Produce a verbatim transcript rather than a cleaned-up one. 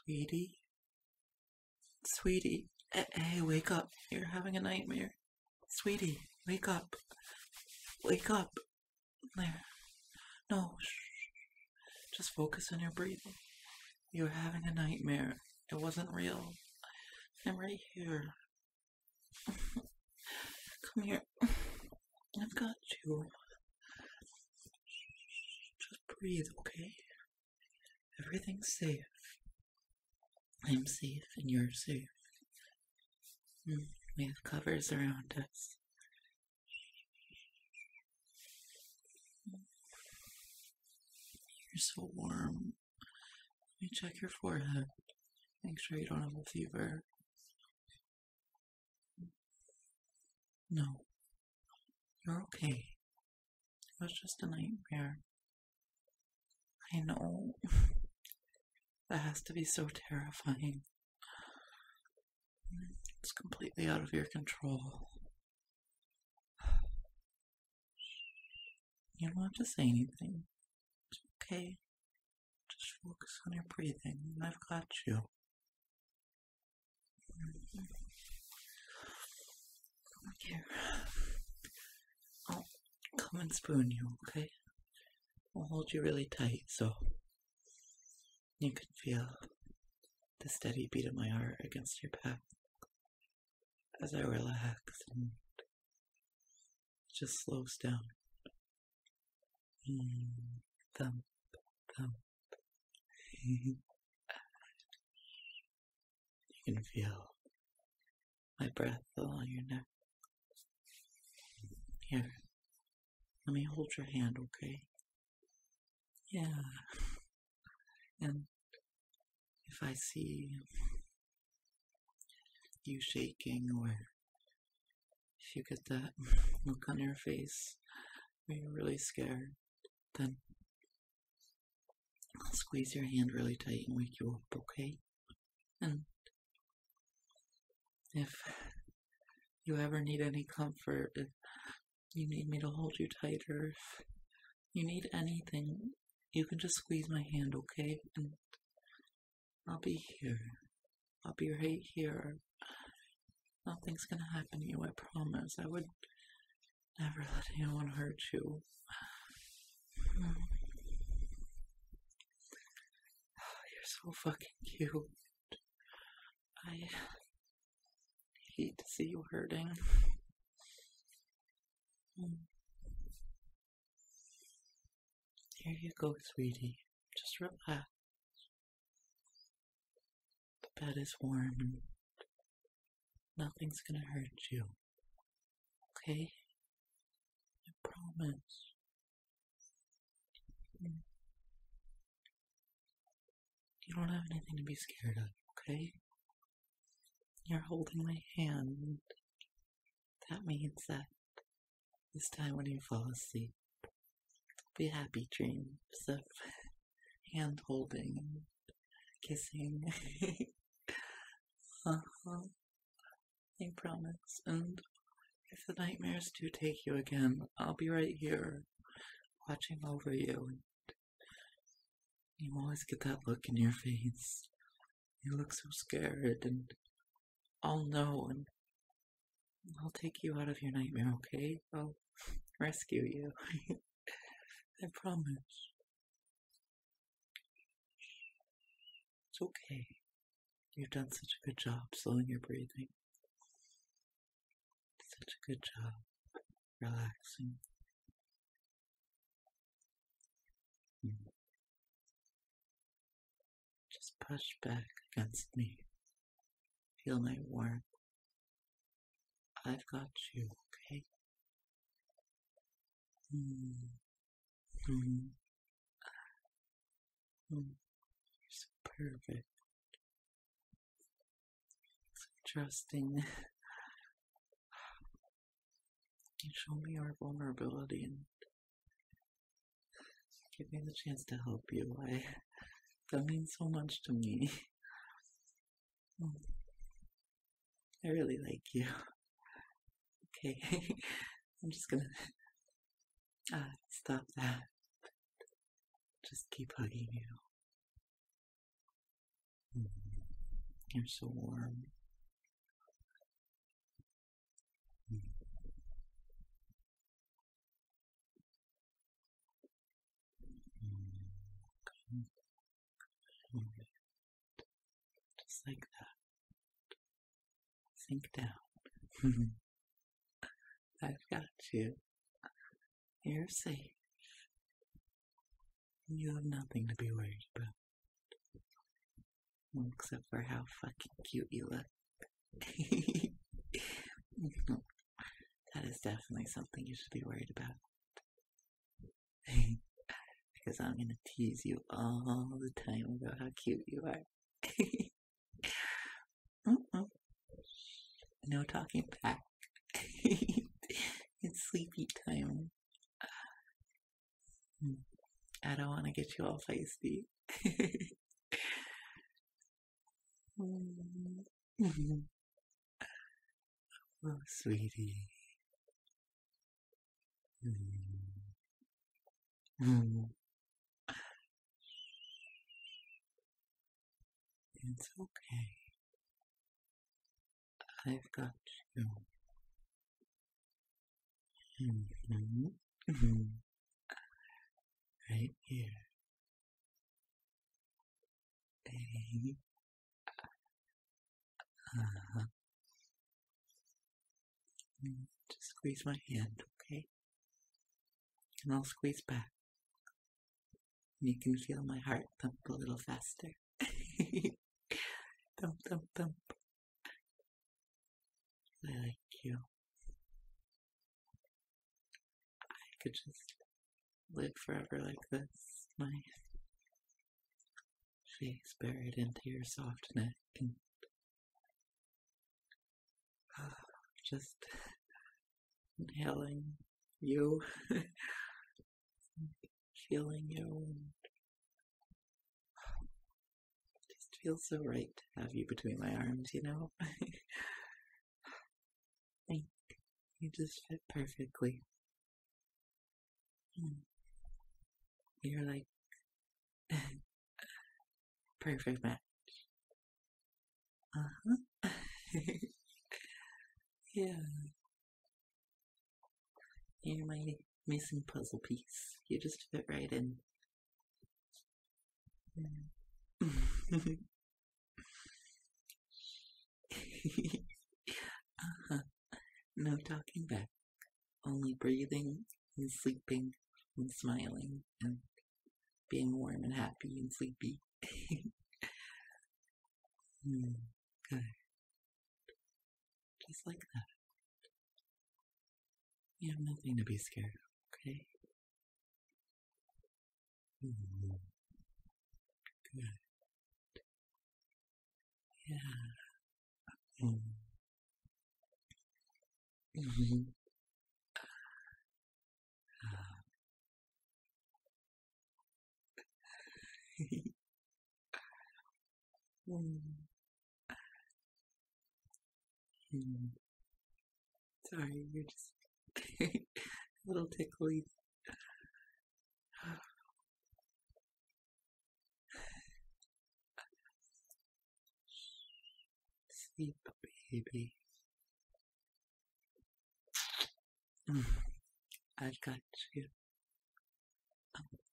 Sweetie? Sweetie? Hey, wake up. You're having a nightmare. Sweetie, wake up. Wake up. There. No, shh. Just focus on your breathing. You're having a nightmare. It wasn't real. I'm right here. Come here. I've got you. Just breathe, okay? Everything's safe. I'm safe and you're safe. We have covers around us. You're so warm. Let me check your forehead. Make sure you don't have a fever. No. You're okay. It was just a nightmare. I know. That has to be so terrifying. It's completely out of your control. You don't have to say anything. It's okay. Just focus on your breathing. I've got you. Here. I'll come and spoon you, okay? I'll hold you really tight so you can feel the steady beat of my heart against your back as I relax and it just slows down. Mm, thump, thump. You can feel my breath along your neck. Here, let me hold your hand, okay? Yeah. And if I see you shaking or if you get that look on your face where you're really scared, then I'll squeeze your hand really tight and wake you up, okay? And if you ever need any comfort, if you need me to hold you tighter, if you need anything, you can just squeeze my hand, okay? And I'll be here. I'll be right here. Nothing's gonna happen to you, I promise. I would never let anyone hurt you. You're so fucking cute. I hate to see you hurting. Here you go, sweetie. Just relax. The bed is warm and nothing's gonna hurt you. Okay? I promise. You don't have anything to be scared of, okay? You're holding my hand. That means that this time when you fall asleep, be happy dreams of hand holding and kissing. uh-huh. I promise. And if the nightmares do take you again, I'll be right here watching over you. And you always get that look in your face. You look so scared, and I'll know, and I'll take you out of your nightmare, okay? I'll rescue you. I promise. It's okay. You've done such a good job slowing your breathing. Such a good job relaxing. Just push back against me. Feel my warmth. I've got you, okay? Mm. Mm. Mm. You're so perfect. So trusting. You show me your vulnerability and give me the chance to help you. I, that means so much to me. I really like you. Okay, I'm just gonna uh, stop that. Just keep hugging you. Mm. You're so warm. Just like that. Sink down. I've got you. You're safe. You have nothing to be worried about. Except for how fucking cute you look. That is definitely something you should be worried about. Because I'm gonna tease you all the time about how cute you are. Mm-mm. No talking back. It's sleepy time. I don't want to get you all feisty. Oh, sweetie. It's okay. I've got you. Right here. Baby. Uh-huh. Just squeeze my hand, okay? And I'll squeeze back. You can feel my heart thump a little faster. Thump, thump, thump. I like you. I could just live forever like this. My face buried into your soft neck and uh, just inhaling you, feeling you, and it just feels so right to have you between my arms, you know? I think you just fit perfectly. You're like perfect match. Uh-huh. Yeah. You're my missing puzzle piece. You just fit right in. Uh-huh. No talking back. Only breathing and sleeping and smiling and being warm and happy and sleepy. mm, good. Just like that. You have nothing to be scared of, okay? Mm, good. Yeah. Mm. Mm-hmm. mm. Mm. Sorry, you're just a little tickly. Sleep, baby. I've got you.